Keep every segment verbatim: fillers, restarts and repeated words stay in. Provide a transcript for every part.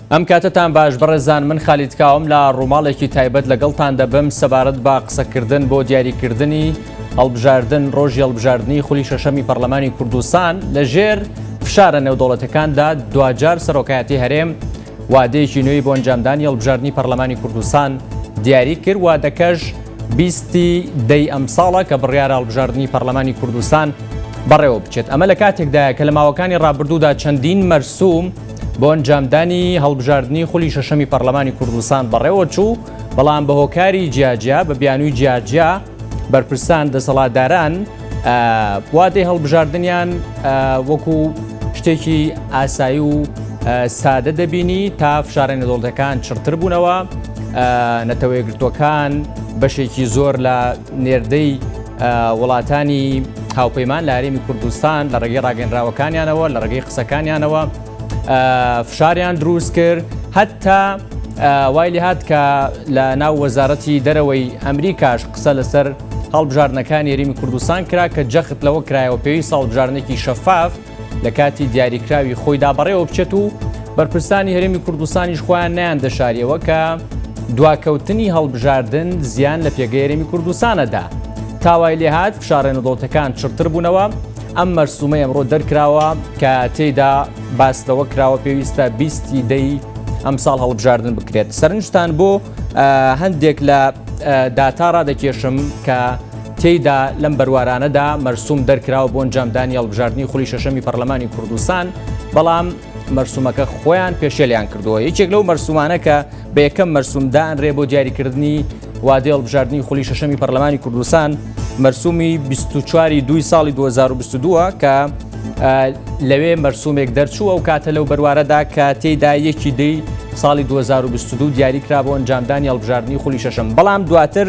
ئەم کاتتان باش بەڕێزان من خالید کاوم لە ڕووماڵێکی تایبەت لەگەڵتان دەبم سەبارەت بە قسەکردن بۆ دیاریکردنی هەڵبژاردن ڕۆژی هەڵبژاردننی خولی شەشەمی پەرلەمانی کوردستان لەژێر فشارە نێودەوڵەتەکاندا دوجار سەرۆکایەتی هەرێم وادەیەکی نوێی بۆ ئەنجامدانی هەڵبژاردننی پەرلەمانی کوردستان دیاری کرد. وادەکەش بیستی دەی ئەم ساڵە کە بڕیارە هەڵبژاردننی پەرلەمانی کوردستان بەڕێوە بچێت. ئەمە لە کاتێکدایە کە لە ماوەکانی ڕابردوودا چەندین مەرسوم بۆ ئەنجامدانی هەڵبژاردننی خولی شەشەمی پەرلەمانی کوردستان بەڕێوە چوو، بەڵام بە هۆکاری جیاجیا بە بیانووی جیاجیا بەرپرسان دەسەڵاتداران وادەی هەڵبژاردنیان وەکو شتێکی ئاسایی و سادە دەبینی تا فشارە نێودەوڵەتەکان چڕتر بوونەوە، نەتەوە یەکگرتووەکان بەشێکی زۆر لە نێردەی وڵاتانی هاوپەیمان لە هەرێمی کوردستان لە ڕێگەی ڕاگەنراوەکانیانەوە لە ڕێگەی قسەکانیانەوە فشاریان دروست کرد. هەتا وای لێ هات کە لە ناو وەزارەتی دەرەوەی ئەمریکاش قسە لەسەر هەڵبژاردنەکانی هەرێمی کوردستان کرا کە جەخت لەوە کرایەوە پێویست هەڵبژاردنێکی شەفاف لە کاتی دیاریکراوی خۆیدا بەڕێوە بچێت و بەرپرسانی هەرێمی کوردستانیش خۆیان نیان دەشاریەوە کە دواکەوتنی هەڵبژاردن زیان لە پێگەی هەرێمی کوردستانەدا. تاوای لێ هات فشارە نێودەوڵەتەکان چڕتر بوونەوە. ئەم مەرسومە ئەمڕۆ دەرکراوە کە تێیدا باستەوە کراوە پێویستە بیستی دەی ئەم ساڵ هەڵبژاردن بکرێت. سەرنجتان بۆ هەندێک لە داتا ڕادەکێشم کە تێیدا لەم بەروارانەدا مەرسوم دەرکراوە بۆ ئەنجامدانی هەڵبژاردننی خولی شەشەمی پەرلەمانی کوردستان، بەڵام مەرسومەکە خۆیان پێشێلیان کردووە. یەکێک لەو مەرسومانە کە بە یەکەم مەرسومدا ئەنرێ بۆ دیاریکردنی وادەی هەڵبژاردننی خولی شەشەمی پەرلەمانی کوردستان مەرسومی بیست و چواری دووی ساڵی دوو هەزار و بیست و دووە کە لەوێ مەرسومێک دەرچووە و کاتە لەو بەروارەدا کە تێیدا یەکی دەی ساڵی دوو هەزار و بیست و دوو دیاریکرا بۆ ئەنجامدانی هەڵبژاردننی خولی شەشەم، بەڵام دواتر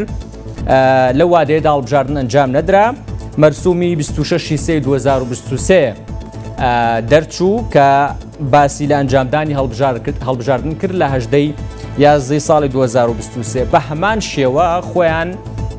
لەو وادەیەدا هەڵبژاردن ئەنجام نەدرا. مەرسومی بیست و شەشی سێی دوو هەزار و بیست و سێ دەرچوو کە باسی لە ئەنجامدانی هەڵبژاردن کرد لە هەژدەی یازدەی ساڵی دوو هەزار و بیست و سێ. بە هەمان شێوە خۆیان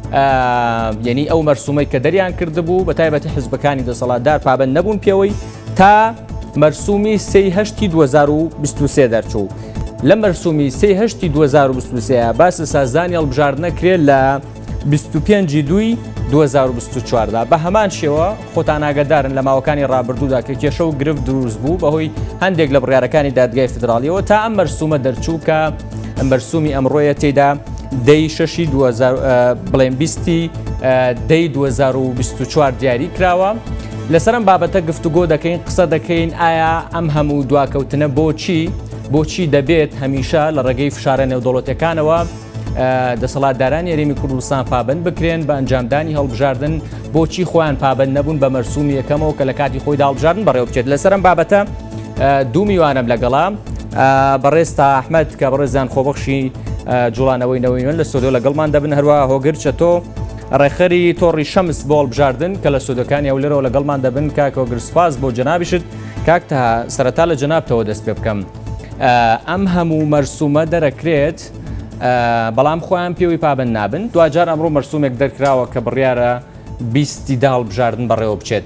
یعنی ئەو مەرسومەی کە دەریان کردبوو بە تایبەتی حیزبەکانی دەسەڵاتدار پابەند نەبوون پێوەی تا مەرسومی سێی هەشتی دوو هەزار و بیست و سێ دەرچوو. لە مەرسومی سێی هەشتی دوو هەزار و بیست و سێ باسی سازدانی هەڵبژاردنە کرێت لە بیست و پێنجی دووی دوو هەزار و بیست و چواردا. بە هەمان شێوە خۆتان ئاگادارن لە ماوەکانی ڕابردوودا کە کێشە و گرفت دروست بوو بەهۆی هەندێک لە بڕیارەکانی دادگای فدراڵیەوە تا ئەم مەرسومە دەرچوو کە مەرسومی ئەمڕۆیە تێدا دەی شەشی بڵێن بیستی دەی دوو هەزار و بیست و چوار دیاری کراوە. لەسەر ئەم بابەتە گفتوگۆ دەکەین، قسە دەکەین ئایا ئەم هەموو دواکەوتنە بۆچی بۆچی دەبێت هەمیشە لە ڕێگەی فشارە نێودەوڵەتەکانەوە دەسەڵاتدارانی هەرێمی کوردستان پابند بکرێن بە ئەنجامدانی هەڵبژاردن، بۆچی خۆیان پابند نەبوون بە مەرسومی یەکەمەوە کە لە کاتی خۆیدا هەڵبژاردن بەڕێوە بچێت. لەسەر ئەم بابەتە دوو میوانم لەگەڵا بەڕێستا ئەحمەد کە بەڕێزان خۆبەخشی جوڵانەوەی نەوەیوێن لە سۆدۆ لەگەڵمان دەبن، هەروە هۆگر چەتۆ ڕێخەری تۆڕی شەمس بۆ هەڵبژاردن کە لە سۆدەکانی ئەولەرەوە لەگەڵمان دەبن. کاک هۆگر سپاس بۆ جەنابیشت. کاک تا سەرەتا لە جەنابتەوە دەست پێ بکەم. ئەم هەموو مەرسومە دەرەکرێت بەڵام خۆیان پێوەی پابند نابن. دوجار ئەمڕۆ مەرسومێک دەرکراوە کە بڕیارە بیستی دا هەڵبژاردن بەڕێوە بچێت.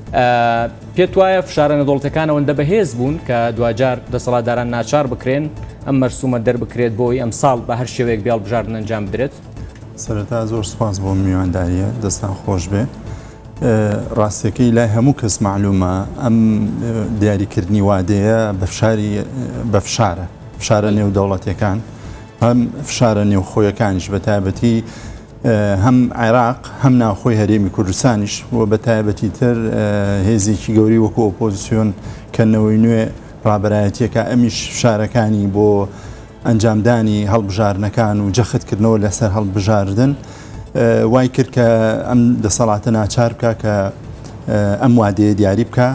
پێت وایە فشارە نێودەوڵەتەکان ئەوەندە بەهێز بوون کە دوجار دەسەڵاتداران ناچار بکرێن ئەم مەرسومە دەربکرێت بۆی ئەم ساڵ بە هەر شێوەیەک بێ هەڵبژاردن ئەنجام بدرێت؟ سەرەتا زۆر سوپاس بۆ میوانداریە، دەستان خۆش بێ. ڕاستیەکەی لای هەموو کەس معلومە ئەم دیاریکردنی وادەیە بە فشارە فشارە نێودەوڵەتیەکان، هەم فشارە نێوخۆیەکانیش بە تایبەتی هەم عێراق هەم ناوخۆی هەرێمی کوردستانیش و بە تایبەتی تر هێزێکی گەوری وەکو ئۆپۆزیسیۆن کەنەوەی نوێ ڕابەرایەتیەکە ئەمیش فشارەکانی بۆ ئەنجامدانی هەڵبژاردنەکان و جەختکردنەوە لەسەر هەڵبژاردن وای کرد کە ئەم دەسەڵاتە ناچار بکە کە ئەم وادەیە دیاری بکە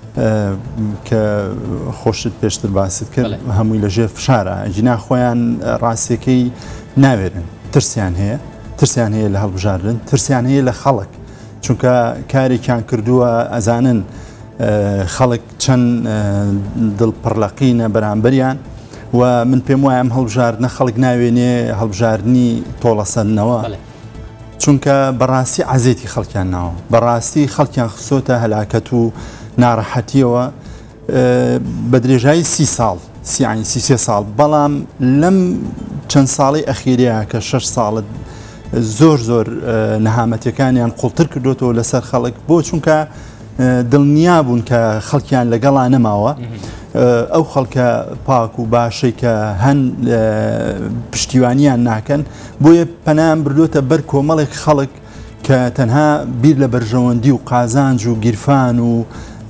کە خۆشت پێشتر باست کرد هەمووی لەژێر فشارە. جینا خۆیان ڕاستیەکەی ناوێرن، ترسیان هەیە ترسیان هەیە لە هەڵبژاردن، ترسیان هەیە لە خەڵک، چونکە کارێکیان کردووە ئەزانن خەڵک چەند دڵپڕلەقینە بەرامبەریان و من پێم وایە ئەم هەڵبژاردنە خەڵک ناوێنێ هەڵبژاردننی تۆڵەسەندنەوە، چونکە بەڕاستی عەزێتی خەڵکیان ناوە، بەڕاستی خەڵکیان خسۆتە هەلاکەت و ناڕەحەتیەوە بە درێژایی سی ساڵ سیانی سی ساڵ بەڵام لەم چەند ساڵی ئەخیرەیە کە شەش ساڵت زۆر زۆر نەهامەتەکانیان قوڵتر کردوتەوە لەسەر خەڵک بۆ چونکە دڵنیا بوون کە خەڵکیان لەگەڵا نەماوە ئەو خەڵکە پاک و باشەی کە هەن پشتیوانیان ناکەن بۆیە پەنایان بردوتە بەر کۆمەڵێک خەڵک کە تەنها بیر لە بەرژەوەندی و قازانج و گیرفان و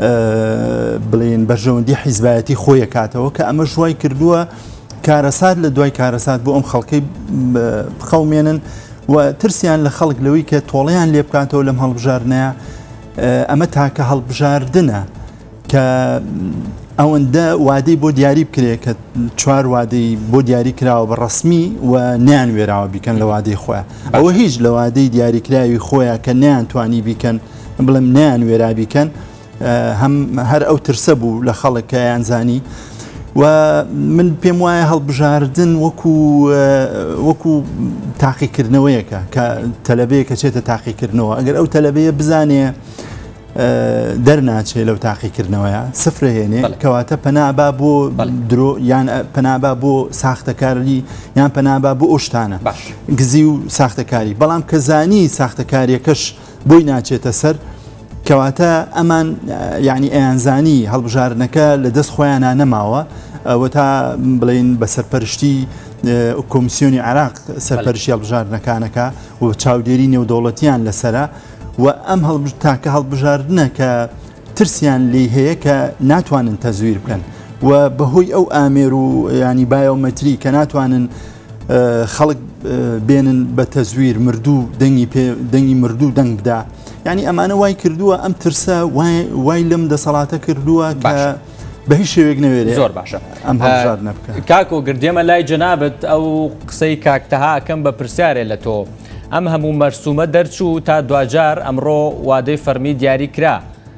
بڵێن بەرژەوەندی حیزبایەتی خۆی کاتەوە کە ئەمە ژوای کردووە کارەسات لە دوای کارەسات بۆ ئەم خەڵکەی بخەومێنن و ترسیان لە خەڵک لەوەی کە تۆڵەیان لێ بکاتەوە لەم هەڵبژاردنەیە ئەمە تاکە هەڵبژاردنە کە ئەوەندە وادەی بۆ دیاری بکرێ کە چوار وادەی بۆ دیاری کراوە بە ڕسمی و نیان وێراوە بیکەن لە وادەی خۆیان ئەوە هیچ لە وادەی دیاریکراوی خۆیان کە نیان توانی بیکەن بڵێم نیان وێرا بیکەن هەم هەر ئەو ترسە بوو لە خەڵک کە یانزانی و من پێم وایە هەڵبژاردن وەکو وەکو تاقیکردنەوەیەکە کە تەلەبەیە کە چێتە تاقیکردنەوە ئەگەر ئەو تەلەبەیە بزانێ دەرناچێت لەو تاقیکردنەوەیە سفرە هێنێ کەواتە پەنابا بۆ درۆ یان پەنابا بۆ ساختەکاری یان پەنابا بۆ ئۆشتانە گزی و ساختەکاری بەڵام کە زانی ساختەکاریەکەش بۆی ناچێتە سەر کەواتە ئەمان یعنی ئەیانزانی هەڵبژارنەکە لە دەست خۆیانە نەماوە ئەوە تا بڵین بە سەرپەرشتی کۆمیسیۆنی عێراق سەرپەرشتی هەڵبژارنەکانەکە و چاودێری نێودەوڵەتیان لەسرە و ئەم تاکە هەڵبژاردنە کە ترسیان لێ هەیە کە ناتوانن تەزویر بکەن و بەهۆی ئەو ئامێر و ینی بایۆمەتری کە ناتوانن خەڵک بێنن بە تەزویر مردوو دەنگی مردوو دەنگ بدا ینی ئەمانە وای کردووە ئەم ترسە وای لەم دەسەڵاتە کردووە کە بە هیچ شێوێک نەوێرێ زۆر باشە ئەم هەڵبژار نەبکە کاک و گردێمە لای جەنابەت ئەو قسەی کاکتەها ئەکەم بە پرسیارێ لە تۆ ئەم هەموو مەرسومە دەرچوو تا دوجار ئەمڕۆ وادەی فەرمی دیاری کرا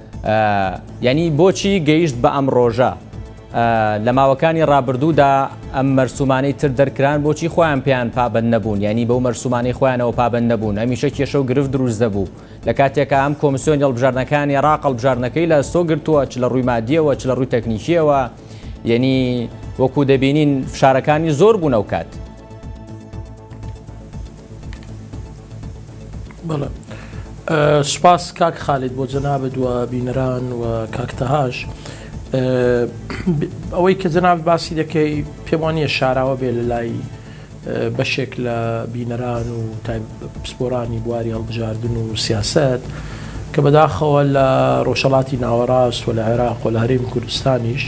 ینی بۆچی گەیشت بە ئەم ڕۆژە لە ماوەکانی ڕابردوودا ئەم مەرسومانەی تر دەرکران بۆچی خۆیان پێیان پابند نەبوون ینی بەو مەرسومانەی خۆیانەوە پابند نەبوون ئەمیشە کێشە و گرفت دروست دەبوو لە کاتێکە ئەم کۆمیسیۆنی هەڵبژاردنەکانی عێراق هەڵبژاردنەکەی لە سۆ گرتووە چ لە ڕووی مادیەوە چ لە ڕووی تەکنیکیەوە ینی وەکو دەبینین فشارەکانی زۆر بوون ئەو کات بەڵێ سوپاس کاک خالید بۆ جەنابەت و بینەران و کاکتەهاش ئەوەی کە جەناب باسی دەکەی پێم وانییە شاراوە بێ لە لای بەشێک لە بینەران و پسپۆرانی بواری هەڵبژاردن و سیاست کە بەداخەوە لە ڕۆژهەڵاتی ناوەڕاست و لە عێراق و لە هەرێمی کوردستانیش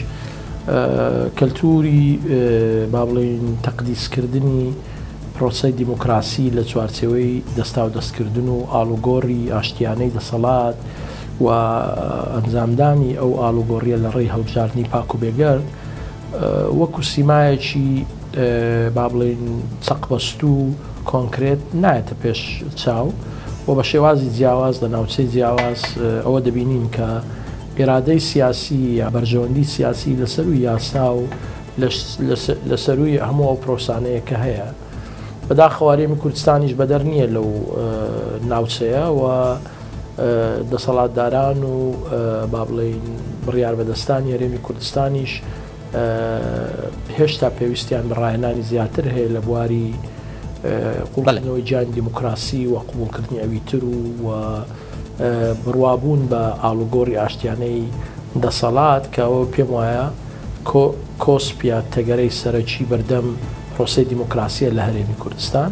کەلتوری با بڵێن تەقدیسکردنی پرۆسەی دیموکراسی لە چوارچێوەی دەستا و دەستکردن و ئاڵوگۆڕی ئاشتیانەی دەسەڵات و ئەنجامدانی ئەو ئاڵوگۆڕیە لە ڕێی هەڵبژاردننی پاک و بێگەرد وەکو سیمایەکی با بڵێن چەقبەست و کۆنکرێت نایەتە پێش چاو و بە شێوازی جیاواز لە ناوچەی جیاواز ئەوە دەبینین کە ئێرادەی سیاسی یا بەرژەوەندی سیاسی لەسەر و یاسا و لە سەروی هەموو ئەو پرۆسانەیە کە هەیە بەداخەوە هەرێمی کوردستانیش بەدەر نییە لەو ناوچەیە و دەسەڵاتداران و با بڵێن بڕیار بەدەستانی هەرێمی کوردستانیش هێشتا پێویستیان بەڕاهێنانی زیاتر هەیە لە بواری قوڵکردنەوەی گیانی دیموکراسی و قبولکردنی ئەویتر و بڕوابوون بە ئاڵوگۆڕی ئاشتیانەی دەسەڵات کە ئەوە پێم وایە کۆسپیا تەگەرەی سەرەکی بەردەم پرۆسەی دیموکراسیە لە هەرێمی کوردستان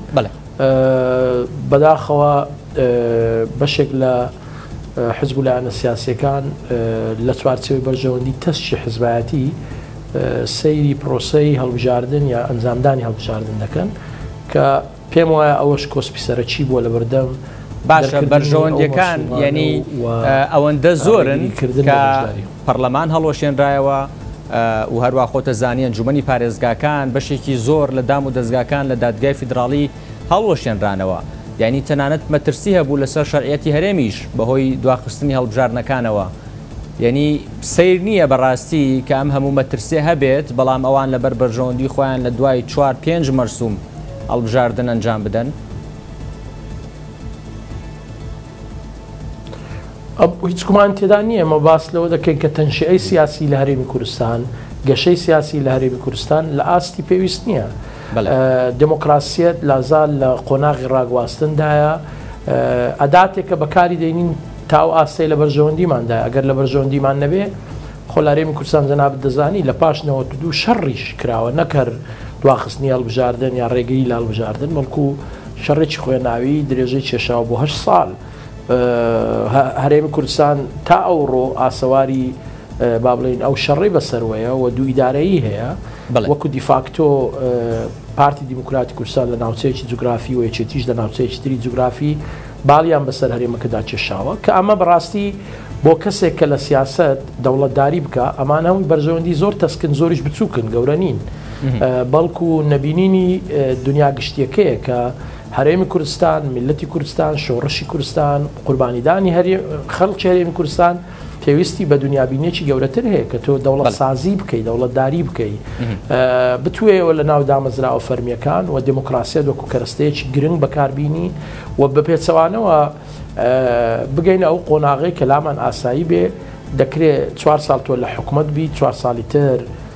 بەداخەوە بەشێک لە حزب و لایەنە سیاسیەکان لە چوارچێوەی بەرژەوەندی تەستی حزبایەتی سەیری پرۆسەی هەڵبژاردن یا ئەنجامدانی هەڵبژاردن دەکەن کە پێم وایە ئەوەش کۆسپی سەرەکی بووە لە بەردەم باشە بەرژەوەندیەکان ینی ئەوەندە زۆرن کە پەرلەمان هەڵۆشێنرایەوە و هەروە خۆتە زانیە ئەنجومەنی پارێزگاکان بەشێکی زۆر لە دام و دەستگاکان لە دادگای فیدراڵی هەڵۆشێنرانەوە ینی تەنانەت مەترسی هەبوو لەسەر شەرعەتی هەرێمیش بەهۆی دواخستنی هەڵبژاردنەکانەوە ینی سیر نییە بەڕاستی کە ئەم هەموو مەترسێ هەبێت بەڵام ئەوان لەبەر بەرژەوەندی خۆیان لە دوای چوار پێنج مەرسوم هەڵبژاردن ئەنجام بدەن هیچ گومان تێدا نییە مە باس لەوە دەکەین کە تەنشیعەی سیاسی لە هەرێمی کوردستان گەشەی سیاسی لە هەرێمی کوردستان لە ئاستی پێویست نییە. دموکراسیەت لازال لە قۆناغی ڕاگواستندایە ئەداتێکە بەکاری دەینین تاو ئاستەی لە بەرژەوەندیماندایە. ئەگەر لە بەرژەوەندیمان نەبێ خۆ لە هەرێمی کوردستان جەنابەت دەزانی لە پاش نەوەت و دوو شەڕیش کراوە، نەکرد دواخستنی هەڵبژاردن یا ڕێگری لە هەڵبژاردن، بەڵکو شەڕێکی خوێناوی درێژەی کێشاوە بۆ هەشت ساڵ. هەرێمی کوردستان تا ئەوڕۆ ئاسەواری با بڵێن ئەو شەڕی بەسەروەیە و دوو ئیدارەیی هەیە وەکو دیفاکتۆ پارتی دیموکراتی کوردستان لە ناوچەیەکی جوگرافی و یەکێتیش لە ناوچەیەکی تری جوگرافی باڵیان بەسەر هەرێمەکەدا کێشاوە کە ئەمە بەڕاستی بۆ کەسێک کە لە سیاست دەوڵەتداری بکە ئەمان هەمووی بەرژەوەندی زۆر تەسکن زۆریش بچووکن گەورە نین، بەڵکو نەبینینی دنیا گشتیەکەیە کە هەرێمی کوردستان، میلەتی کوردستان، شۆڕشی کوردستان، قوربانیدانی خەڵکی هەرێمی کوردستان پێویستی بە دنیابینێکی گەورەتر هەیە کە تۆ دەوڵەت سازی بکەیت، دەوڵەتداری بکەیت، بتوێەوە لە ناو دامەزراوە فەرمیەکان و دموکراسیە وەکو کەرەستەیەکی گرنگ بەکاربینی و بەپێچەوانەوە بگەینە ئەو قۆناغی کە لامان ئاسایی بێ. دەکرێت چوار ساڵ تۆ لە حکومت بی، چوار ساڵی تر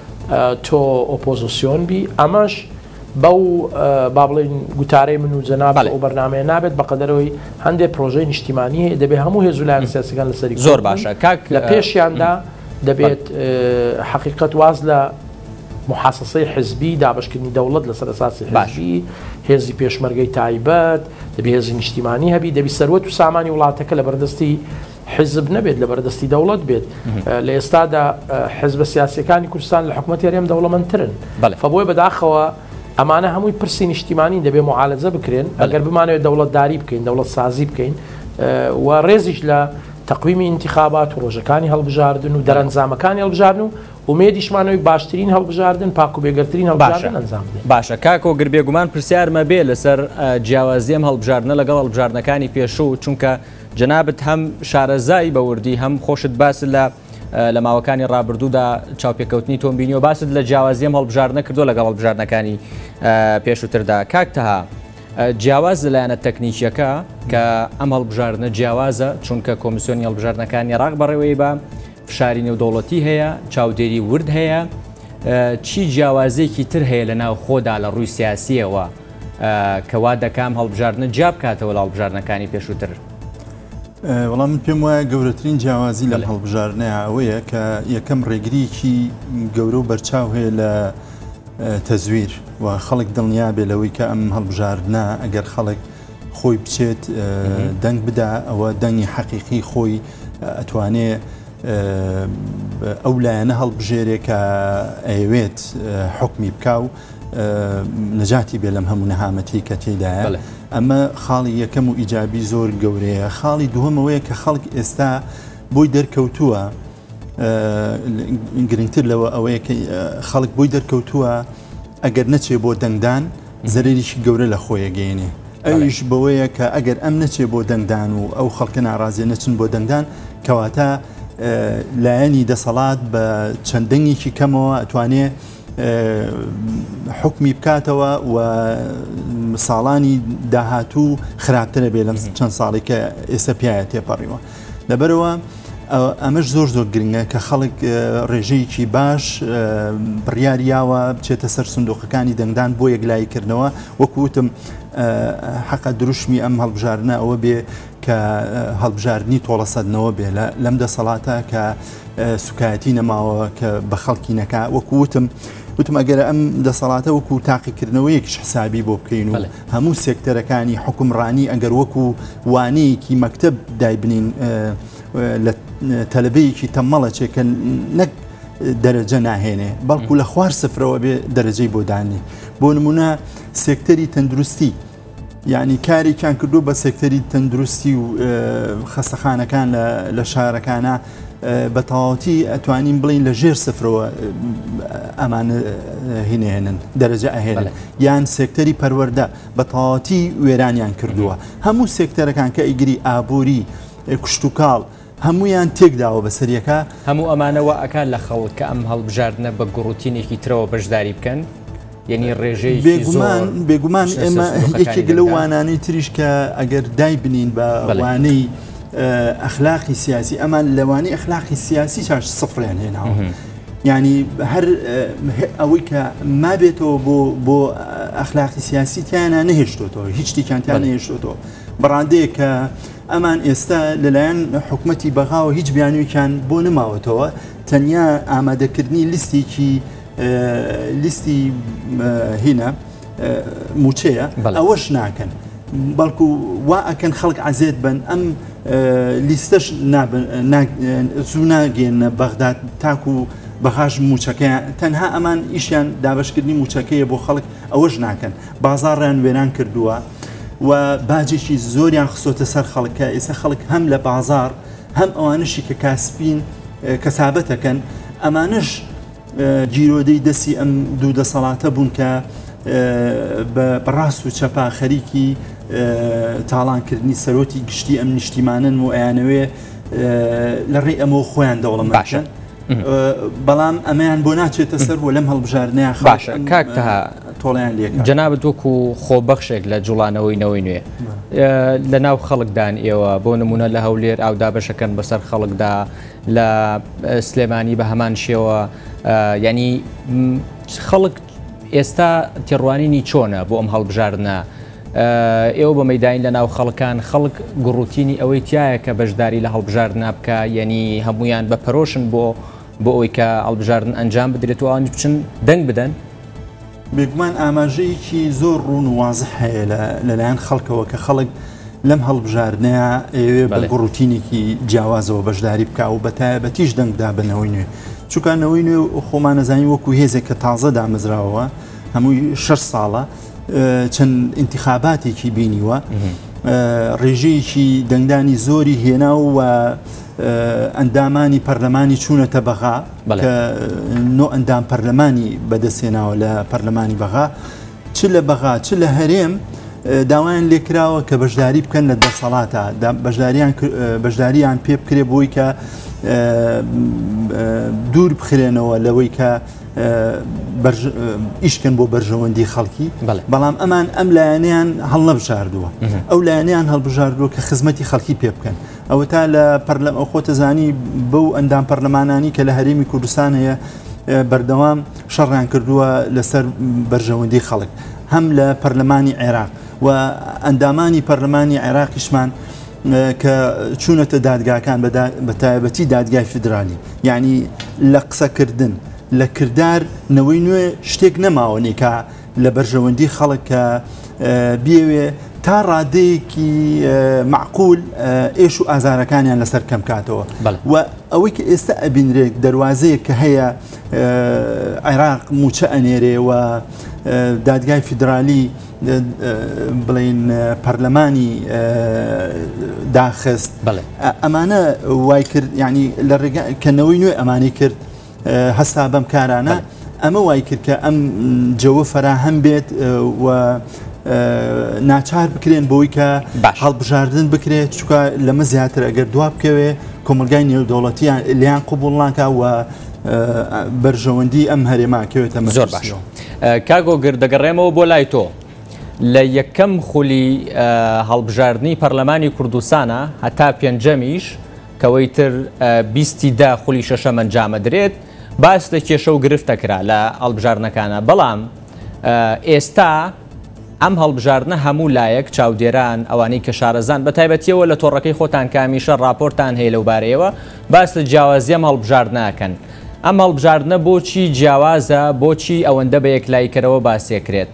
تۆ ئۆپۆزیسیۆن بی، ئەمەش بەو با بڵێن گوتارەی من و جەناب ئەو بەرنامەیە نابێت بەقەدەرەوەی هەندێک پرۆژەی نیشتیمانی دەبێت هەموو هێز و لایەن سیاسیەکان لەسەری زۆر باشە لە پێشیاندا دەبێت حقیقەت واز لە محاسسەی حزبی دابشکردنی دەوڵەت لەسەر ئەساسی حزبی، هێزی پێشمەرگەی تایبەت، دەبێت هێزی نیشتیمانی هەبی، دەبێت سەروەت و سامانی وڵاتەکە لە بەردەستی حزب نەبێت لە بەردەستی دەوڵەت بێت. لە ئێستادا حزبە سیاسیەکانی کوردستان لە حکوومەتی هەرێم دەوڵەمەندترن، فبۆی بەداخەوە ئەمانە هەمووی پرسی نیشتیمانی دەبێت معالەجە بکرێن ئەگەر بمانەوێت دەوڵەتداری بکەین، دەوڵەت سازی بکەین و ڕێزیش لە تەقویمی انتخابات و ڕۆژەکانی هەڵبژاردن و دەرەنجامەکانی هەڵبژاردن و ومێدیشمانەوەی باشترین هەڵبژاردن پاک و بێگەرترین هەڵبژاردن ئەنجام بدەین. باشە کاکۆ گربێگومان پرسیارمە بێ لەسەر جیاوازی ئەم هەڵبژاردنە لەگەڵ هەڵبژاردنەکانی پێشوو، چونکە جەنابەت هەم شارەزایی بەوردی هەم خۆشت باس لە لە ماوەکانی ڕابردوودا چاوپێکەوتنی تۆم بینی و باست لە جیاوازی ئەم هەڵبژاردنە کردو لەگەڵ هەڵبژاردنەکانی پێشووتردا. کاکتەها جیاواز لەلایەنە تەکنیکیەکە کە ئەم هەڵبژاردنە جیاوازە چونکە کۆمیسیۆنی هەڵبژاردنەکانی عێراق بەڕێوەی بە فشاری نێودەوڵەتی هەیە، چاودێری ورد هەیە، چی جیاوازێکی تر هەیە لە ناو خۆدا لە ڕووی سیاسیەوە کەوا دەکام هەڵبژاردنە جیا بکاتەوە لە هەڵبژاردنەکانی پێشووتر؟ وەڵام من پێم وایە گەورەترین جیاوازی لەم هەڵبژاردنەیە ئەوەیە کە یەکەم ڕێگریکی گەورە و بەرچاو هەیە لە تەزویر و خەڵک دڵنیا بێ لەوەی کە ئەم هەڵبژاردنە ئەگەر خەڵک خۆی بچێت دەنگ بدا ئەوە دەنگی حەقیقی خۆی ئەتوانێ ئەو لایەنە هەڵبژێرێ کە ئەیەوێت حکمی بکاو نەجاتی بێ لەم هەموو نەهامەتی کە تێدایە. ئەمە خاڵی یەکەم و ئیجابی زۆر گەورەیە. خاڵی دووەمەوەیە کە خەڵک ئێستا بۆی دەرکەوتووە، گرنگتر لەوە ئەوەیە کە خەڵک بۆی دەرکەوتووە ئەگەر نەچێ بۆ دەنگدان زەرێریشی گەورە لە خۆیە گەێنێ. ئەویش بەوەیە کە ئەگەر ئەم نەچێ بۆ دەنگدان و ئەو خەڵکە ناڕازیە نەچن بۆ دەنگدان کەواتە لایەنی دەسەڵات بە چەندەنگێکی کەمەوە ئەتوانێ حکمی بکاتەوە و ساڵانی داهاتوو خراپترە بێ لەم چەند ساڵی کە ئێستا پیاە تێپەڕیوە. لەبەرەوە ئەمەش زۆر زۆر گرنگە کە خەڵک ڕێژەیەکی باش بڕیاریاوە بچێتە سەر سندوقەکانی دەنگدان بۆ یەکلاییکردنەوە. وەکوتم حەقە دروشمی ئەم هەڵبژاردنە ئەوە بێ کە هەڵبژاردننی تۆڵەسەدنەوە بێ لەم دەسەڵاتە کە سوکایەتی نەماوە کە بە خەڵکی نەکا. وەکوتم وتم ئەگەر ئەم دەسەڵاتە وەکو تاقیکردنەوەیەکیش حسابی بۆ بکەین و هەموو سێکتەرەکانی حکومڕانی ئەگەر وەکو وانەیەکی مەکتب دایبنین لە تەلەبەیەکی تەمەڵە چێکە نەک دەرەجە ناهێنێ بەڵکو لە خوار سفرەوە بێ دەرەجەی بۆ دانی. بۆ نمونە سێکتەری تەندروستی، یعنی کارێکیان کردو بە سێکتەری تەندروستی و خەستەخانەکان لە شارەکانە بە تەواوەتی ئەتوانین بڵین لە ژێر سفرەوە ئەمان هینێنن دەرەجە ئەهێنن، یان سێکتەری پەروەردە بە تەواوەتی وێرانیان کردووە. هەموو سێکتەرەکان کە ئیگری ئابووری کشتتوکاڵ هەموویان تێکداوە بەسەریەکە. هەموو ئەمانەوە ئەکان لە خەڵک کە ئەم هەڵبژاردنە بە گوڕوتینێکی ترەوە بەشداری بکەن، یعنی ڕێژەی بێگومان بێگومان ئێمە یەکێک لەو وانانەی تریش کە ئەگەر دای بنین بە وانەی ئەخلاقی سیاسی ئەمان لەوانەی ئەخلاقی سیاسی چاش سفرێن هێناوە. يعني هەر ئەوەی کە ما بێتەوە بۆ بۆ ئەخلاقی سیاسیتیانە نەهێشتۆتەوە هیچ شتێکیان نەهێشتۆتەوە بەڕادەیە کە ئەمان ئێستا لەلایەن حکوومەتی بەغاوە هیچ بیانوویان بۆ نماوەتەوە تەنیا ئامادەکردنی لیستێکی لیستی هینە موچەیە ئەوەش ناکەن بەڵکو وا ئەکەن خەڵک عەزێت بن ئەم لیستەش زوو ناگەێنە بەغداد تاکو بەغاژ موچەکەیان تەنها ئەمان ئیشیان دابشکردنی موچەکەیە بۆ خەڵک ئەوەش ناکەن بازاڕیان وێران کردووە و باجێکی زۆریان خسۆتە سەر خەڵکە ئێستا خەڵک هەم لە بازار هەم ئەوانشی کە کاسبین کەسابەتەکەن ئەمانش گیرۆدەی دەستی ئەم دوو دەسەڵاتە بوون کە بەڕاست و چەپا خەریکی تاڵانکردنی سەرۆتی گشتی ئەم نیشتیمانن و ئەیانەوێ لە ڕێی ئەمە خۆیان دەوڵەمەندن بەڵام ئەمەیان بۆ ناچێتە سەر بۆ لەم هەڵبژاردنیان باشە کاکتەها تۆڵیان لێک جەنابەت وەکو خۆبەخشێک لە جوڵانەوەی نەوەی نوێ لە ناو خەڵکدان ئێوە بۆ نمونە لە هەولێر ئاودابەشەکەن بەسەر خەڵکدا لە سلێمانی بە هەمان شێوە ینی خەڵک ئێستا تێڕوانینی چۆنە بۆ ئەم هەڵبژاردنە ئێوە بە مەیدانی لە ناو خەڵکان خەڵک گوڕوتینی ئەوەی تایە کە بەشداری لە هەڵبژاردنە بکە یعنی هەمویان بە پەرۆشن بۆ بۆ ئەوەی کە هەڵبژاردن ئەنجام بدرێت و ئەوان بچن دەنگ بدەن بێگومان ئاماژەیەکی زۆر ڕوون و وازح هەیە لەلایەن خەڵکەوە کە خەڵک لەم هەڵبژاردنەیە ئێوێ بە گوڕوتینێکی جیاوازەوە بەشداری بکە و بەتایبەتیش دەنگدا بنەوەی نوێ چونکانەوەی نوێ خۆمان نەزانی وەکو هێزێک کە تازە دامەزراوەوە هەمووی شەش ساڵە چەند انتخاباتێکی بینیوە ڕێژەیەکی دەنگدانی زۆری هێنا و ئەندامانی پەرلەمانی چوونەتە بەغا کە نۆ ئەندام پەرلەمانی بەدەستێناوە لە پەرلەمانی بەغا چ لە بەغا چ لە هەرێم داوایان لێکراوە کە بەشداری بکەن لە دەسەڵاتە بەشداریان پێ بکرێ بۆی کە دوور بخرێنەوە لەوەی کە ئیشکن بۆ بەرژەوەندی خەڵکی بەڵام ئەمان ئەم لایەنیان هەڵ نەبژاردووە ئەو لایەنیان هەڵبژاردووە کە خزمەتی خەڵکی پێ بکەن ئەوە تا لە پەرلەم ئەو خۆتەزانی بەو ئەندام پەرلەمانانی کە لە هەرێمی کوردستان هەیە بەردەوام شەڕیان کردووە لەسەر بەرژەوەندی خەڵک هەم لە پەرلەمانی عێراق و ئەندامانی پەرلەمانی عێراقیشمان کە چوونەتە دادگاکان بە تایبەتی دادگای فیدرالی یعنی لە قسەکردن لە کردار نەوەی نوێ شتێک نەماوەنی کە لە بەرژەوەندی خەڵک کە بێوێ تا ڕادەیەکی معقول ئێش و ئازارەکانیان لەسەر کەم کاتەوە و ئەوەی کە ئێستا ئەبینرێک دەواازەیە کە هەیە عێراق موچە ئەنێرێ و دادگای فیدرالی بڵین پەرلەمانی داخست ئەمانە وای کرد ینی لە ڕێگەکەنەوەی نوێ ئەمانی کرد هەستا بەم کارانە ئەمە وای کرد کە ئەم جەوە فەراهەم بێت و ناچار بکرێن بۆی کە هەڵبژاردن بکرێت چکە لەمە زیاتر ئەگەر دوا بکەوێ کۆمەلگای نێودەوڵەتیان لیان قوبوڵناکە و بەرژەوەندی ئەم هەرێماکەوێتە زۆر باش کاگۆگر دەگەڕێمەوە بۆ لای تۆ لە یەکەم خولی هەڵبژاردننی پەرلەمانی کوردستانە هەتا پێنجەمیش کەوەی تر بیستی دا خولی شەشەم ئەنجامە درێت باس لە کێشە و گرفتەکرا لە هەڵبژاردنەکانە بەڵام ئێستا ئەم هەڵبژاردنە هەموو لایەک چاودێران ئەوانەی کە شارەزان بە تایبەتیەوە لە تۆڕەکەی خۆتان کامیشە راپۆرتان هەیە لەو بارەیەوە باس لە جیاوازی ئەم هەڵبژاردنەکەن ئەم هەڵبژاردنە بۆچی جیاوازە بۆچی ئەوەندە بە یەکلایکەرەوە باسیەکرێت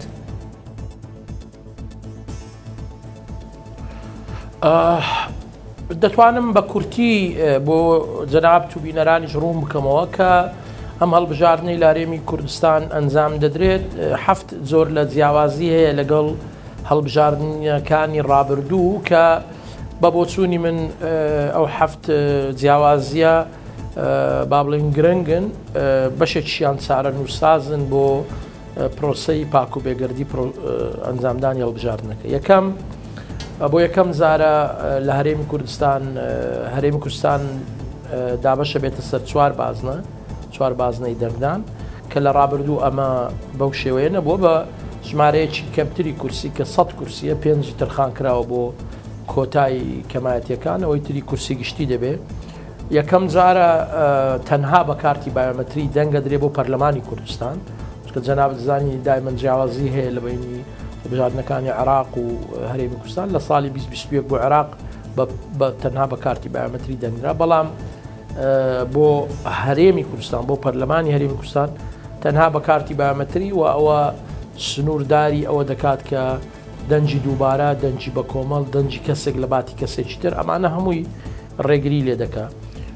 دەتوانم بە کورتی بۆ جەناب تو بینەرانیش ڕوون بکەمەوە کە ئەم هەڵبژاردنەی لارێمی کوردستان ئەنجام دەدرێت هەفت زۆر لە جیاوازی هەیە لەگەڵ هەڵبژاردنەکانی ڕابردوو کە بە بۆچوونی من ئەو هەفت جیاوازیە با بڵین گرنگن بەشێکیان چارە نووسازن بۆ پرۆسەی پاک و بێگەردی ئەنجامدانی هەڵبژاردنەکە یەکەم بۆ یەکەم زارە لە هەرێمی کوردستان هەرێمی کوردستان دابەشە بێتە سەر چوار بازنە چوار بازنەی دەنگدان کە لە ڕابردوو ئەمە بەو شێوەیە نەبووە بە ژمارەیەکی کەمتری کورسی کە سەد کورسیە پێنجی تەرخان کراوە بۆ کۆتایی کەمایەتیەکان ئەوەی تری کورسی گشتی دەبێت یەکەم جارە تەنها بە کارتی بایۆمەتری دەنگە درێ بۆ پەرلەمانی کوردستان کە جەناب دەزانی دایمەن جیاوازی هەیە لە بینی بژاردنەکانی عێراق و هەرێمی کوردستان لە ساڵی بیست بیست و یەک بۆ عێراق تەنها بە کارتی بایۆمەتری دەنگرا بەڵام بۆ هەرێمی کوردستان بۆ پەرلەمانی هەرێمی کوردستان تەنها بە کارتی بایۆمەتری و ئەوە سنوورداری ئەوە دەکات کە دەنجی دووبارە دەنجی بە کۆمەڵ دەنجی کەسێک لە باتی کەسێکی تر ئەمانە هەمووی ڕێگری لێ دەکات.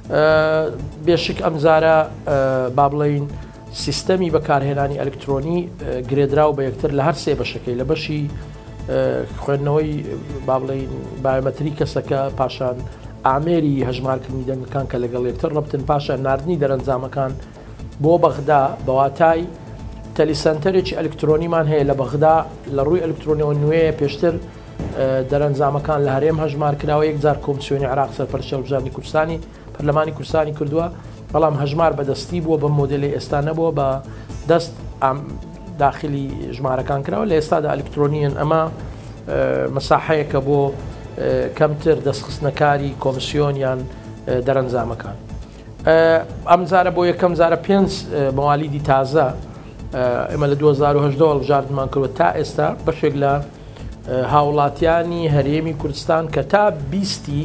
بێشک ئەمزارە با بڵێین سیستەمی بەکارهێنانی ئەلکترۆنی گرێدراو بە یەکتر لە هەر سێ بەشەکەی لە بەشی خوێندنەوەی با بڵێین بایۆمەتری کەسەکە پاشان ئامێری هەژمارکردنی دەنگەکان کە لەگەڵ یەکتر ڕەبتن پاشان نردنی دەرەنجامەکان بۆ بەغدا بەواتای تەلیسەنتەرێکی ئەلکترۆنیمان هەیە لە بەغدا لە ڕووی ئەلکترۆنیەوە نوێ پێشتر دەرەنجامەکان لە هەرێم هەژمار کراوە یەکجار کۆمسیۆنی عێراق سەرپەرشتە هەڵبژاردننی کوردستانی پەرلەمانی کوردستانی کردووە بەڵام هەژمار بەدەستی بووە بە مۆدلی ئێستا نەبووە بە دەست داخلی ژمارەکان کراوە لە ئێستادا ئەلکترۆنیەن ئەمە مەساحەیەکە بۆ کەمتر دەستخستنەکاری کۆمسیۆنیان دەرەنجامەکان. ئەمجارە بۆ یەکەم جارە پێنج مەوالیدی تازە ئێمە لە دوو هەزار و هەژدە هەڵبژاردنمان کردوە تا ئێستا بەشێک لە هاوڵاتیانی هەرێمی کوردستان کە تا بیستی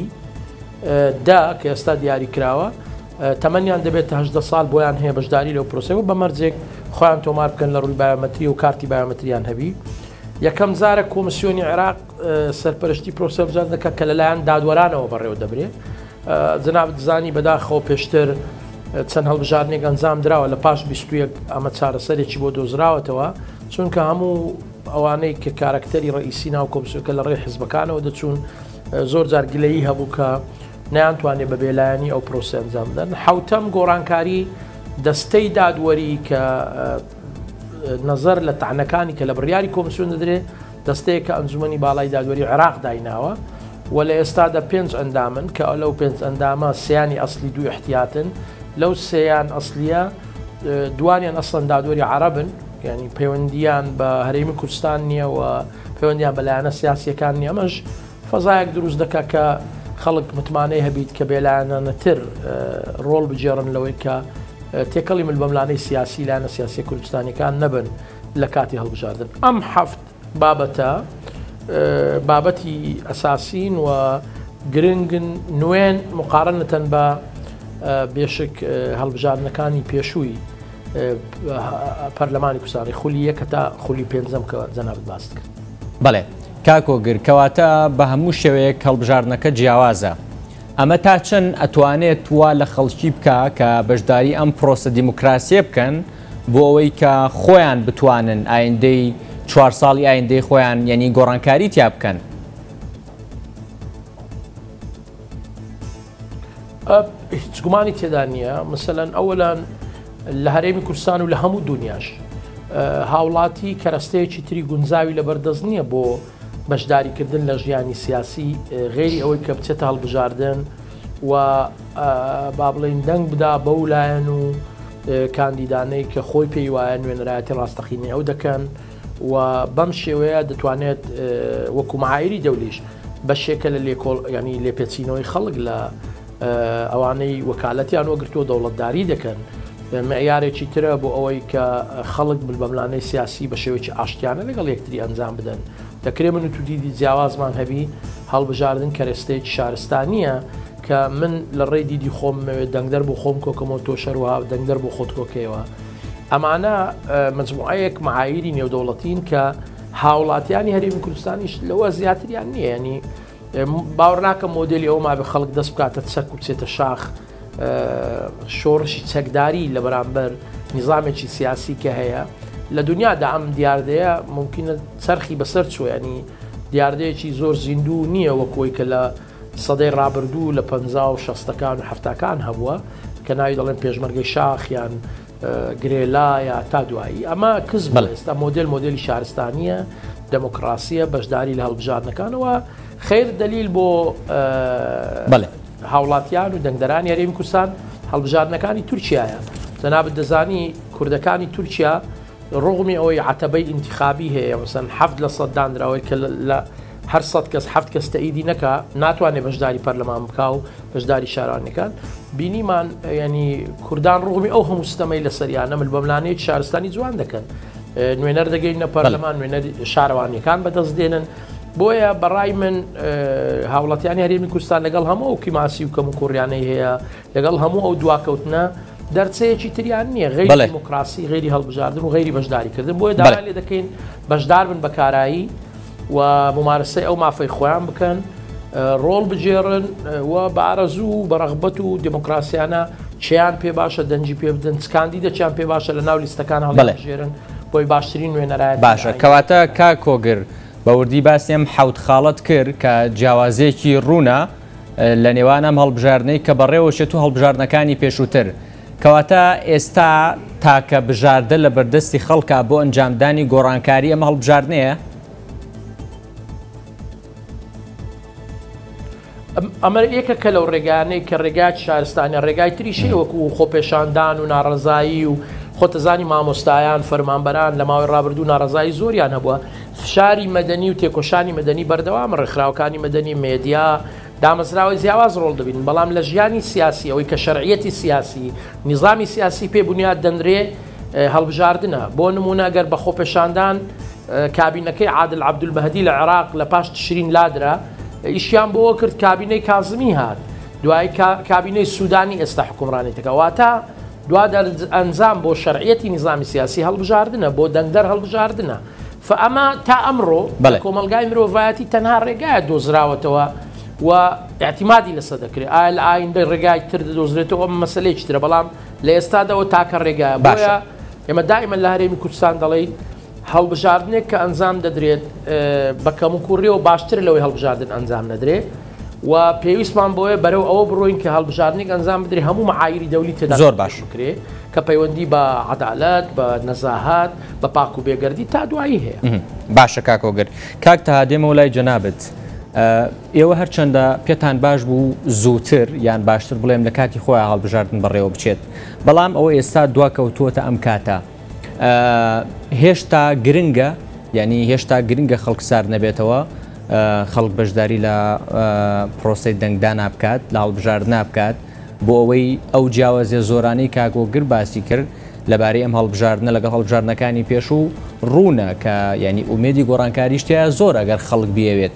دا کە ئێستا دیاری کراوە تەمەنیان دەبێت هەژدە ساڵ بۆیان هەیە بەشداری لەو پرۆسەوە بە مەرجێک خۆیان تۆمار بکەن لە ڕووی بایۆمەتری و کارتی بایۆمەتریان هەبی. یەکەم جارە کۆمسیۆنی عێراق سەرپەرشتی پرۆسە هەڵبژاردن دەکات کە لەلایەن دادوەرانەوە بەڕێوە دەبرێت. جەناب دزانی بەداخەوە پێشتر چەند هەڵبژاردنێک ئەنجام درراوە لە پاش بیست و یەک ئەمە چارەسەرێکی بۆ دۆزراوەتەوە چونکە هەموو ئەوانەی کە کارکتەری ڕئیسی ناو کۆمسیۆنەکە لە ڕێی حیزبەکانەوە دەچوون زۆر جارگلەیی هەبوو کە نەیانتوانێت بە بێلایەنی ئەو پرۆسە ئەنجام بدەن. حوتەم گۆڕانکاری دەستەی دادوەری کە نەزەر لە تەعنەکانی کە لە بڕیاری کۆمسیۆن دەدرێت دەستەیە کە ئەنجومەنی باڵای دادوەری عێراق دایناوە و لە ئێستادا پێنج ئەندامن کە لەو پێنج ئەندامە سیانی ئەسلی دوو احتیاتن لەو سێیان ئەسلیە دوانیان ئەسڵەن دادوەری عەرەبن یعنی پەیوەندیان بە هەرێمی کوردستان نییە و پەیوەندیان بەلایەنە سیاسیەکان نیە. ئەمەش فەزایەک دروست دەکات کە خەڵک متمانەی هەبیت کە بێلایەنەتر ڕۆڵ بجێڕن لەوەی کە تێکەڵی ملبەملانەی سیاسی لایەنە سیاسی کوردستانیەکان نەبن لە کاتی هەڵبژاردن. ئەم حەفت بابەتە بابەتی ئەساسین و گرنگن نوێن مقارنەتەن بە بێشک هەڵبژاردنەکانی پێشووی پەرلەمانی کوردستانی خولی یەکە تا خولی پێنجەم کە جەنابەت باس کرد. بەڵێ کاکۆگر کەواتە بە هەموو شێوەیەک هەڵبژاردنەکە جیاوازە. ئەمە تا چەند ئەتوانێت وا لە خەڵکی بکە کە بەشداری ئەم پرۆسە دیموکراسیە بکەن بۆ ئەوەی کە خۆیان بتوانن ئایندەی چوار ساڵی ئایندەی خۆیان یعنی گۆڕانکاری تیا بکەن. هیچ گومانی تێدا نییە مثلەن ئەوەلان لە هەرێمی کوردستان و لە هەموو دنیاش هاوڵاتی کەرەستەیەکی تری گونجاوی لە بەردەست نییە بۆ بەشداریکردن لە ژیانی سیاسی غێری ئەوەی کە بچێتە هەڵبژاردن و با بڵێن دەنگ بدا بەو لایەن و کاندیدانەی کە خۆی پێی وایە نوێنەرایەتی ڕاستەقینی ئەو دەکەن و بەم شێوەیە دەتوانێت وەکو معایری دەولیش بەشێکە لە لێکۆڵ ینی لێپێچینەوەی خەڵک لە ئەوانەی وەکالەتیان وەگرتووە دەوڵەتداری دەکەن معیارێکی ترە بۆ ئەوەی کە خەڵک بەملانەی سیاسی بە شێوەیەکی ئاشتیانە لەگەڵ یەکتری ئەنجام بدەن. دەکرێت من و تو دیدی جیاوازمان هەبی هەڵبژاردن کەرەستەیەکی شارستانیە کە من لە ڕێی دیدی خۆم دەنگدەر بۆ خۆم کۆکەمەوە تۆ شەروە دەنگدەر بۆ خۆت کۆکەوە. ئەمانە مجموعەیەک معایری نێودەوڵەتین کە هاوڵاتیانی هەرێمی کوردستانیش لەوە زیاتریان نییە ینی باوەڕ ناکەم مۆدلی ئەوما بە خەڵک دەست بکاتە چەک و بچێتە شاخ شۆڕشی چەکداری لە بەرامبەر نیظامێکی سیاسی کە هەیە لە دنیادا ئەم دیاردەیە ممکنە چرخی بەسەر چوە ینی دیاردەیەکی زۆر زیندوو نییە وەکۆی کە لە سەدەی ڕابردوو لە پەنجا و شەستەکان و هەفتەکان هەبووە کە ناوی دەڵێن پێشمەرگەی شاخیان گرێلایە تا دوایی ئەمە کەس بڵێ ئێستا مۆدل مۆدلی شارستانیە دموکراسیە بەشداری لە هەڵبژاردنەکانەوە خیر دلیل بۆ هاوڵاتیان و دەنگدەرانی هەرێمی کوردستان هەڵبژاردنەکانی تورکیایە. جەنابەت دەزانی کوردەکانی تورکیا ڕۆغمی ئەوەی عەتەبەی ئینتیخابی هەیە مەسەن حەفت لە سەد دانراوەی کە لە هەر سەد کەس حەفت کەس تەئیدی نەکا ناتوانێت بەشداری پەرلەمان بکا و بەشداری شارانەکان بینیمان ینی کوردان ڕوومی ئەو هەموو ستەمەی لە سەریانە مل بەملانەیە شارستانی جوان دەکەن نوێنەر دەگەینە پەرلەمان نوێنەر شارەوانیەکان بەدەست دێنن بۆیە بەڕای من هاوڵاتیانی هەرێمی کوردستان لەگەڵ هەموو ئەو کیماسی و کەم و کوڕیانەی هەیە لەگەڵ هەموو ئەو دواکەوتنە دەرچەیەکی تریان نییە غیری دیموکراسی غیری هەڵبژاردن و غیری بەشداریکردن بۆیە داوای لێ دەکەین بەشدار بن بە کارایی و ممارسەی ئەو مافەی خۆیان بکەن ڕۆڵ بجێڕن و بە ئارەزوو بە ڕەغبەت و دیموکراسیانە چیان پێ باشە دەنجی پێ بدەن چکاندی دەچیان پێ باشە لە ناو لیستەکان هەڵبژێرن بۆی باشترین نوێنەرایەت باشە کەواتە کا کۆگر بەوردی باسیم حوت خاڵت کرد کە جیاوازێکی ڕوونە لە نێوان ئەم هەڵبژاردنەی کە بەڕێوەشێت و هەڵبژاردنەکانی پێشووتر کەواتە ئێستا تاکە بژاردە لە بەردەستی خەڵکە بۆ ئەنجامدانی گۆڕانکاری ئەمە هەڵبژاردنەیە ئەمە یەکەکە لەو ڕێگانەی کە ڕێگای شارستانە ڕێگای تریشی وەکو خۆپێشاندان و ناڕەزایی و خۆتەزانی مامۆستایان فەرمانبەران لە ماوەی ڕابردوو ناڕەزایی زۆریان هەبووە فشاری مەدەنی و تێکۆشانی مەدەنی بەردەوام ڕێکخراوەکانی مەدەنی مێدیا دامەزراوی جیاواز ڕۆڵ دەبین بەڵام لە ژیانی سیاسی ئەوەی کە شەرعیەتی سیاسی نیظامی سیاسی پێ بنیاد دەنرێ هەڵبژاردنە بۆ نمونە ئەگەر بە خۆپێشاندان کابینەکەی عادل عەبدولمەهدی لە عێراق لە پاش تشرین لادرا ئیشیان بۆ کرد کابینەی کازمی هات دوای کابینەی سوودانی ئێستا حکومڕانێتەکە واتە دوا ئەنجام بۆ شەرعیەتی نیظامی سیاسی هەڵبژاردنە بۆ دەنگدەر هەڵبژاردنە فەئەمە تا ئەمڕۆ کۆمەلگای مرۆڤایەتی تەنها ڕێگایە دۆزراوەتەوە و اعتیمادی لەسەر دەکرێت ئایا لە ئایندە ڕێگای تر دەدۆزرێتەوە ئەمە مەسەلەیەکی ترە بەڵام لە ئێستادەوە تاکە ڕێگایە باشە ئێمە دائیمەن لە هەرێمی کوردستان دەڵێین هەڵبژاردنێک کە ئەنجام دەدرێت بە کەم و کوڕیەوە باشتر لەوەی هەڵبژاردن ئەنجام نەدرێت و پێویستمان بۆیە بەرەو ئەوە بڕۆین کە هەڵبژاردنێک ئەنجام بدرێت هەموو مەعایری دەولی تێدا زۆر باش بکرێت کە پەیوەندی بە عەدالەت بە نەزاهات بە پاک و بێگەردی تا دوایی هەیە باشە کاکۆگر کاک تەهادێمەوە لای جەنابەت ئێوە هەرچەندە پێتان باش بوو زووتر یان باشتر بڵێم لە کاتی خۆیان هەڵبژاردن بەڕێوە بچێت بەڵام ئەوە ئێستا دواکەوتووەتە ئەم کاتە هێشتا گرنگە یعنی هێشتا گرنگە خەڵکسار نەبێتەوە خەڵک بەشداری لە پرۆسەی دەنگدان بکات لە هەڵبژاردن بکات بۆ ئەوەی ئەو جیاوازیە زۆرانەی کاکۆگر باسی کرد لەبارەی ئەم هەڵبژاردنە لەگەڵ هەڵبژاردنەکانی پێش و ڕوونە کە ینی ئومێدی گۆڕانکاریشتەیە زۆر ئەگەر خەڵک بیەوێت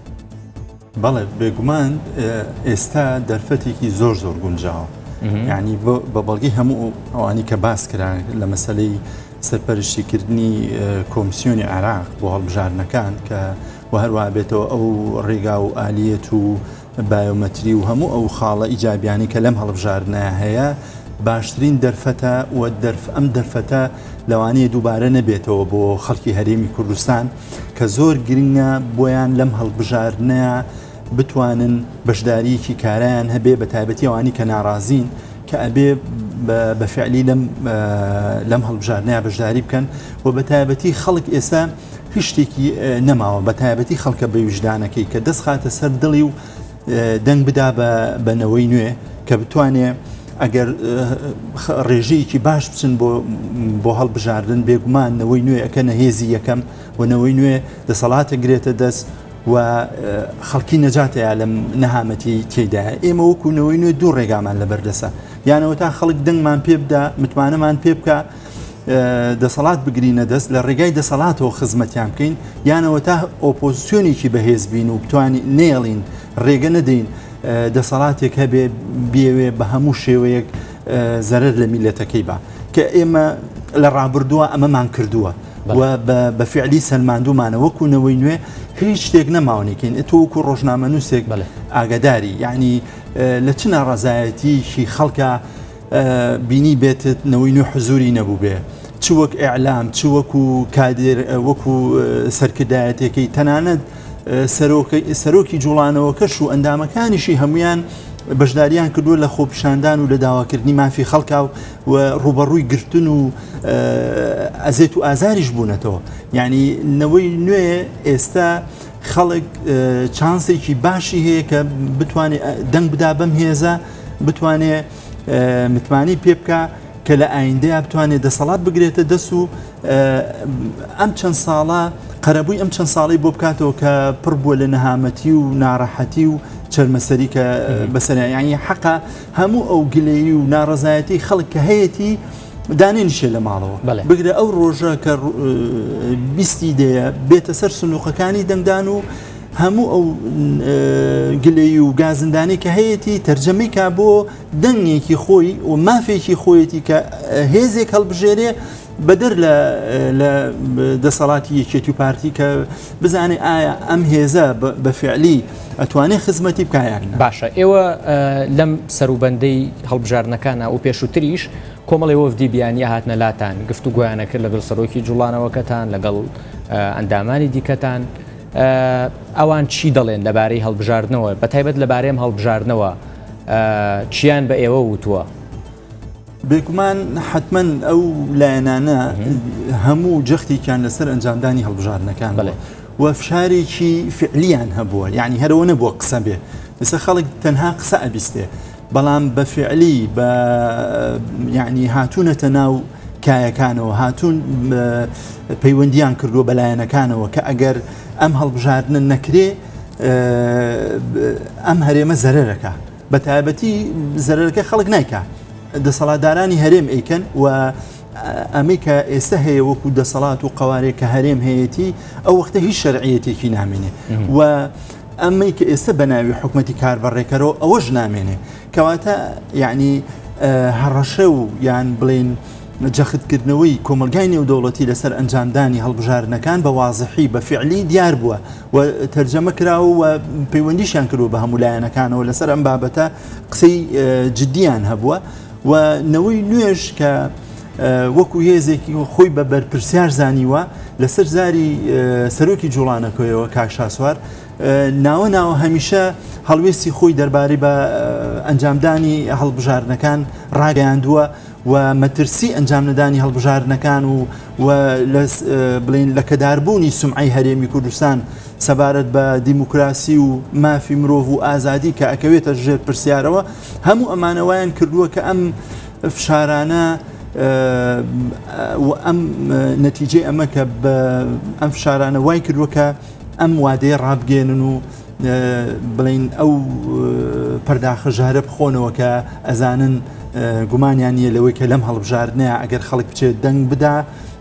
بەڵێ بێگومان ئێستا دەرفەتێکی زۆر زۆر گونجاوە یعنی بە بەڵگی هەموو ئەوانی کە باس کرا لە مەسلەی سەرپەرشتیکردنی کۆمسیۆنی عێراق بۆ هەڵبژاردنەکان کە و هەروە بێتەوە ئەو ڕێگا و ئالیەت و بایۆمەتری و هەموو ئەو خاڵە ئیجابیانی کە لەم هەڵبژاردنە هەیە باشترین دەرفەتە و ئەم دەرفەتە لەوانەیە دووبارە نەبێتەوە بۆ خەڵکی هەرێمی کوردستان کە زۆر گرنگە بۆیان لەم هەڵبژاردنەیە بتوانن بەشداریەکی کارایان هەبێ بە تایبەتی ئەوانی کە ناڕازین کە ئەبێ بە فعلی لەم هەڵبژاردنەیە بەشداری بکەن و بە تایبەتی خەڵک ئێستا هیچ شتێکی نەماوە بە تایبەتی خەڵکە بە وجدانەکەی کە دەست خاتە سەر دڵی و دەنگ بدا بەنەوەی نوێ کە بتوانێ ئەگەر ڕێژەیەکی باش بچن بۆ هەڵبژاردن بێگومان نەوەی نوێ ئەکەنە هێزی یەکەم و نەوەی نوێ دەسەڵاتە گرێتە دەست و خەڵکی نەجاتەیە لەم نەهامەتی تێدا ئێمە وەکوونەوەی نوێ دوو ڕێگامان لەبەردەسە یانەوە تا خەڵک دەنگمان پێ بدا متمانەمان پێ بکە دەسەڵات بگرینە دەست لە ڕێگای دەسەڵاتەوە خزمەتیان بکەین یانەوە تا ئۆپۆزیسیۆنێکی بەهێز بین و بتوانی نێڵین ڕێگە نەدەین دەسەڵاتێک هەبێ بێوێ بە هەموو شێوەیەک زەرەر لە میلەتەکەی بە کە ئێمە لە ڕابردووە ئەمەمان کردووە و بە فعلی سەلماندومانە وەکوونەوەی نوێ هیچ شتێک نەماونێکین ئەتۆ وەکو ڕۆژنامە نووسێک ئاگداری یعنی لە چ ناڕەزایەتیشی خەڵکە بینی بێتت نەوەی نوێ حزوری نەبوو بێ چ وەک ئیعلام چ وەکو کادر وەکو سەرکردایەتێکی تەنانەت سەرۆکی جوڵانەوەکەش و ئەندامەکانیشی هەمویان بەشداریان کردووە لە خۆپیشاندان و لە داواکردنی مافی خەڵکا و ڕوبەڕووی گرتن و ئەزێت و ئازاریش بوونەتەوە یعنی نەوەی نوێ ئێستا خەڵک چانسێکی باشی هەیە کە بتوانێت دەنگ بدا بەم هێزە بتوانێت متمانی پێ بکە کە لە ئایندەیە بتوانێت دەسەڵات بگرێتە دەست و ئەم چەند ساڵە قەرەبووی ئەم چەند ساڵی بۆ بکاتەوە کە پڕ بووە لە نەهامەتی و ناڕەحەتی و چەرمەسەری کە بەسەر یعنی حەقا هەموو ئەو گلەیی و ناڕەزایەتی خەڵک کە هەیەی دانێنیشێ لە ماڵەوە بگرە ئەو ڕۆژە کە بیستی دەیە بێتە سەر سنووقەکانی دەنگدان و هەموو ئەو گلەی و گازندانی کە هەیەی تەرجەمەی کا بۆ دەنگێکی خۆی و مافێکی خۆیەتی کە هێزێک هەڵبژێرێ بەدەر لە دەسەڵاتی یەکێتی و پارتی کە بزانێ ئایا ئەم هێزە بە فعلی ئەتوانێت خزمەتی بکایان. باشە ئێوە لەم سەروبەندەی هەڵبژارنەکانە و پێشووتریش کۆمەڵی وەفدی بیانیە هاتنە لاتان گفت و گویانە کرد لەگەڵ سەرۆکی جوڵانەوەکەتان لەگەڵ ئەندامانی دیکەتان ئەوان چی دەڵێن لەبارەی هەڵبژاردنەوە بە تایبەت لەبارەی هەڵبژاردنەوە چیان بە ئێوە وتووە؟ بێگومان حتمما ئەو لایەنانە هەموو جەختێکیان لەسەر ئەنجامدانی هەڵبژاردنەکان و فشارێکی فعلیان هەبووە یعنی هەرەوە نەبووە قسە بێ لەسەر خەڵک تەنها قسە ئەبیستێ بەڵام بە فعلی بە یعنی هاتوونەتە ناو کایەکانەوە هاتوون پەیوەندیان کردووە بەلایەنەکانەوە کە ئەگەر ئەم هەڵبژاردنە نەکرێ ئەم هەرێمە زەرەرەکە بە تایبەتی زەرەرەکە خەڵک نایکە دەسەڵاتدارانی هەرێم ئەیکەن و ئەمەی کە ئێستا هەیە وەکو دەسەڵات و قوارێک کە هەرێم هەیەی ئەو وەختە هیچ شەرعیەتێکی نامێنێ و ئەمەی کە ئێستا بەناوی حکومەتی کاربڕێکەرەوە ئەوەش نامێنێ کەواتە یعنی هەڕەشە و یان بڵێن جەختکردنەوەی کۆمەلگای نێودەوڵەتی لەسەر ئەنجامدانی هەڵبژاردنەکان بە وازحی بە فعلی دیار بووە و تەرجەمە کراوە و پەیوەندیشیان کردووە بە هەموو لایەنەکانەوە لەسەر ئەم بابەتە قسەی جددیان هەبووە و نەوەی نوێژ کە وەکو هێزێکی خۆی بە بەرپرسیار زانیوە لەسەر زاری سەرۆکی جوڵانەکەیەوە کاکشاسوار ناوە ناوە هەمیشە هەڵوێستی خۆی دەربارەی بە ئەنجامدانی هەڵبژاردنەکان ڕاگەیاندووە و مەترسی ئەنجام نەدانی هەڵبژاردنەکان و و بڵین لە کەداربوونی سومعی هەرێمی کوردستان سەبارەت بە دیموکراسی و مافی مرۆڤ و ئازادی کە ئەکەوێتە ژێر پرسیارەوە هەموو ئەمانەوەیان کردووە کە ئەم فشارانە و ئەم نەتیجەی ئەمە کە ئەم فشارانە وای کردووە کە ئەم وادەیە ڕابگەێنن و بڵین ئەو پەرداخە ژارە بخۆنەوە کە ئەزانن گومانیان نیە لەوەی کە لەم هەڵبژاردنەیە ئەگەر خەڵک بچێت دەنگ بدا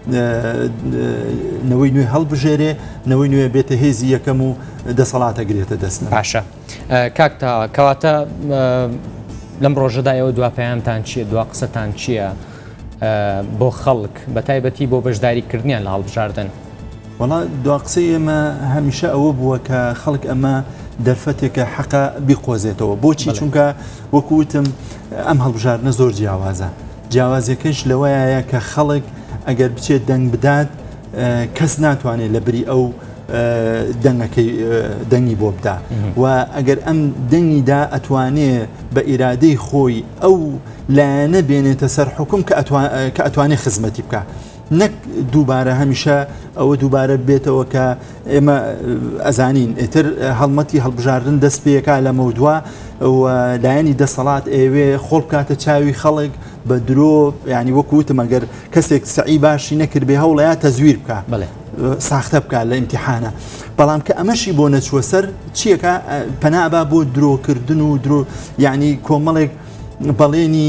نەوەی نوێ هەڵبژێرێ نەوەی نوێ بێتە هێزی یەکەم و دەسەڵاتە گرێتە دەستن. باشە کاکتا کەواتە لەم ڕۆژەدایەوە دواپەیانتان چییە دوا قسەتان چییە بۆ خەڵک بە تایبەتی بۆ بەشداریکردنیان لە هەڵبژاردن؟ وەڵا دوا قسەی ئێمە هەمیشە ئەوە بووە کە خەڵک ئەمە دەرفەتێکە حەقا بیقۆزێتەوە بۆچی چونکە وەکوتم ئەم هەڵبژاردنە زۆر جیاوازە جیاوازەکەش لەوەیە کە خەڵک ئەگەر بچێت دەنگ بدات کەس ناتوانێت لە بری ئەو دەنگەکەی دەنگی بۆ بدا و ئەگەر ئەم دەنگیدا ئەتوانێت بە ئیرادەی خۆی ئەو لایەنە بێنێتە سەر حکوم کە ئەتوانێت خزمەتی بکە نەک دووبارە هەمیشە ئەوە دووبارە بێتەوە کە ئێمە ئەزانین ئێتر هەڵمەتی هەڵبژاردن دەست پێەکە لە مەودووە و لایەنی دەسەڵات ئێوێ خۆڵ بکاتە چاوی خەڵک بە درۆ ینی وەکوتم ئەگەر کەسێک سعی باشی نەکرد بێ هەوڵەیە تەزویر بکە ساختە بکات لە ئیمتیحانە بەڵام کە ئەمەشی بۆ نەچوە سەر چیەکە پەنابا بۆ درۆکردن و درۆ یعنی کۆمەڵێک بەڵێنی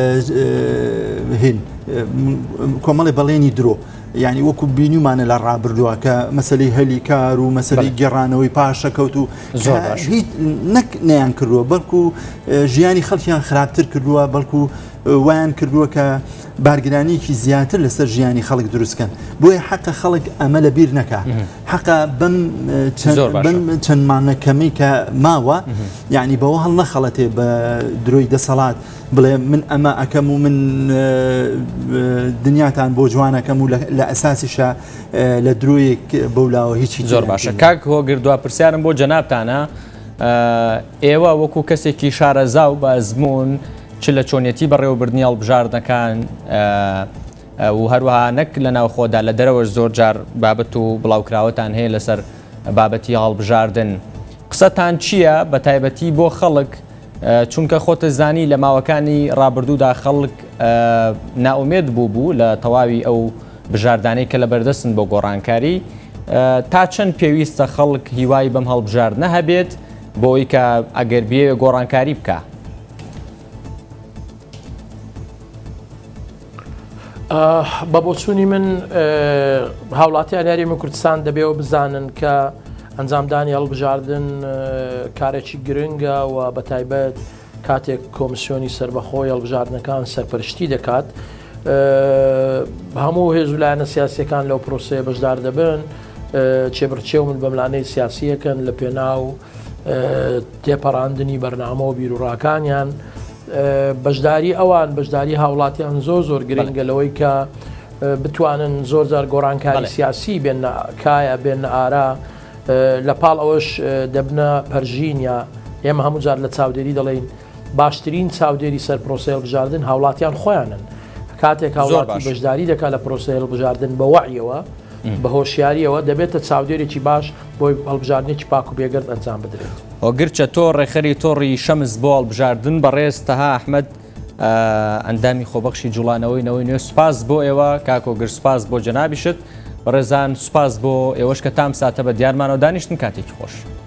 هێن کۆمەڵی بەڵێنی درۆ یعنی وەکو بینیمانە لە ڕابردووە کە مەسلەی هەلی کار و مەسلەی گێڕانەوەی پاشەکەوت و هیچ نەک نەیان کردووە بەڵکو ژیانی خەڵکیان خراپتر کردووە بەڵکو وایان کردووە کە بارگرانیکی زیاتر لەسەر ژیانی خەڵک دروستکەن بۆیە حەقە خەڵک ئەمە لە بیر نەکە حەقا بەم چەند مانەکەمی کە ماوە یعنی بەوە هەڵ نەخەڵەتێ بە درۆی دەسەڵات بڵێ من ئەمە ئەەکەم و من دنیاتان بۆ جوانەکەم و لە ئەساسیشە لە درۆیەک بەولاوە هیچی زۆر باشە کاک هۆگر دوا پرسیارم بۆ جەنابتانە ئێوە وەکو کەسێکی شارەزا و بە ئەزمون چ لە چۆنیەتی بەڕێوەبردننی هەڵبژاردنەکان و هەروەها نەک لە ناو خۆدا لە دەرەوەش زۆر جار بابەت و بڵاوکراوەتان هەیە لەسەر بابەتی هەڵبژاردن قسەتان چییە بە تایبەتی بۆ خەڵک چونکە خۆتە زانی لە ماوەکانی ڕابردوودا خەڵک ناومێت بوو بوو لە تەواوی ئەو بژاردانەی کە لە بەردەستن بۆ گۆڕانکاری تا چەند پێویستە خەڵک هیوای بەم هەڵبژاردنە هەبێت بۆی کە ئەگەر بێ گۆڕانکاری بکە. بە بۆچوونی من هاوڵاتیان یاریێمە کوردستان دەبێەوە بزانن کە ئەنجامدانی هەڵبژاردن کارێکی گرنگە و بە تایبەت کاتێک کۆمسیۆنی سربەخۆی هەڵبژاردنەکان سەرپەرشتی دەکات هەموو هێزولایەنە سیاسیەکان لەو پرۆسەیە بەشدار دەبن چێبڕچێ من بەملانەی سیاسیەکەن لە پێناو تێپەڕاندنی بەرنامە و بیرروڕاکانیان بەشداری ئەوان بەشداری هاوڵاتیان زۆر زۆر گرنگە لەوەی کە بتوانن زۆر زار گۆڕانکاری سیاسی بێن کایە بێن ئارا لە پاڵ ئەوەش دەبنە پەرژین یا ئێمە هەموو جار لە چاودێری دەڵێن باشترین چاودێری سەر پرۆسە هەڵبژاردن هاوڵاتیان خۆیانن کاتێک هاوڵاتی بەشداری دەکات لە پرۆسە هەڵبژاردن بە وەعیەوە بە هۆشیاریەوە دەبێتە چاودێرێکی باش بۆی هەڵبژاردنێکی پاک و بێگەرد ئەنجام بدرێت. ئۆگرچە تۆ ڕێخەری تۆڕی شەمز بۆ هەڵبژاردن بەڕێز تەها ئەحمەد ئەندامی خۆبەخشی جوڵانەوەی نەوەی نوێ سوپاس بۆ ئێوە کاکۆگر سوپاس بۆ جەنابیشت بەڕێزان سوپاس بۆ ئێوەش کە تام ساتە بە دیارمانەوە دانیشتن کاتێکی خۆش.